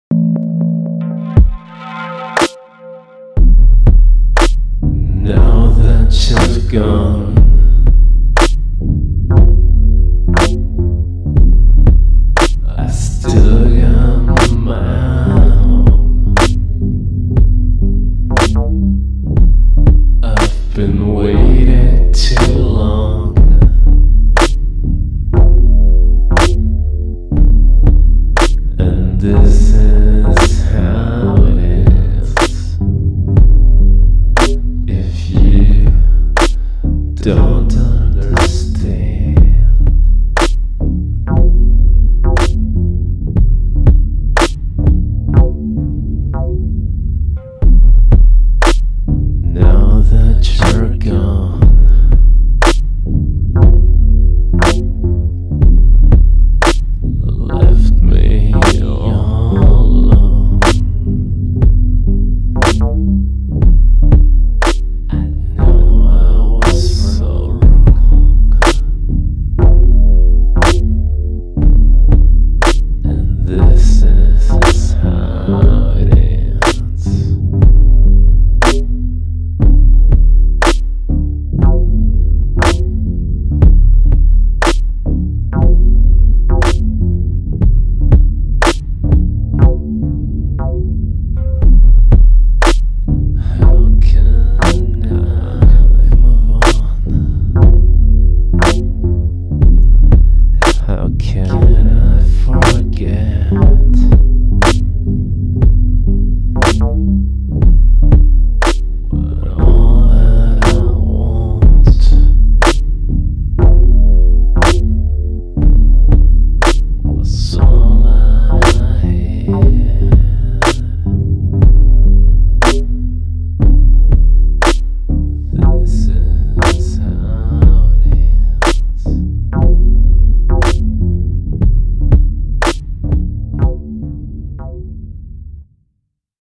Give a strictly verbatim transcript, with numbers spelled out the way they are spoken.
Now that you're gone, I still got my home. I've been waiting too long, and this is how it is. If you don't understand, now that you're gone, left me all alone. I know I was so wrong, and this is